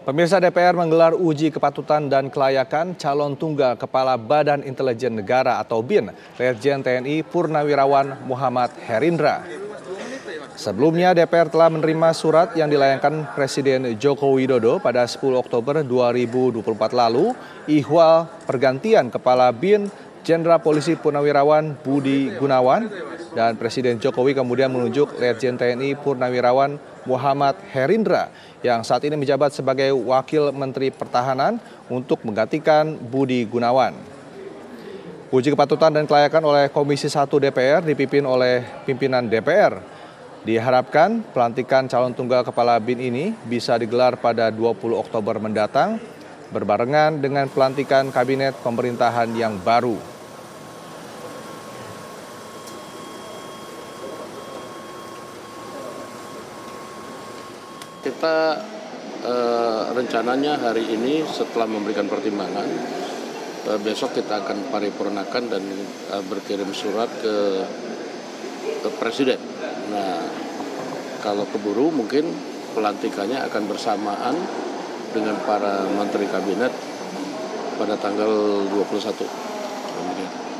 Pemirsa DPR menggelar uji kepatutan dan kelayakan calon tunggal Kepala Badan Intelijen Negara atau BIN, Letjen TNI Purnawirawan Muhammad Herindra. Sebelumnya DPR telah menerima surat yang dilayangkan Presiden Joko Widodo pada 10 Oktober 2024 lalu, ihwal pergantian Kepala BIN Jenderal Polisi Purnawirawan Budi Gunawan, dan Presiden Jokowi kemudian menunjuk Letjen TNI Purnawirawan Muhammad Herindra yang saat ini menjabat sebagai Wakil Menteri Pertahanan untuk menggantikan Budi Gunawan. Uji kepatutan dan kelayakan oleh Komisi 1 DPR dipimpin oleh pimpinan DPR. Diharapkan pelantikan calon tunggal Kepala BIN ini bisa digelar pada 20 Oktober mendatang, berbarengan dengan pelantikan Kabinet Pemerintahan yang baru. Kita rencananya hari ini setelah memberikan pertimbangan, besok kita akan paripurnakan dan berkirim surat ke Presiden. Nah, kalau keburu mungkin pelantikannya akan bersamaan dengan para Menteri Kabinet pada tanggal 21.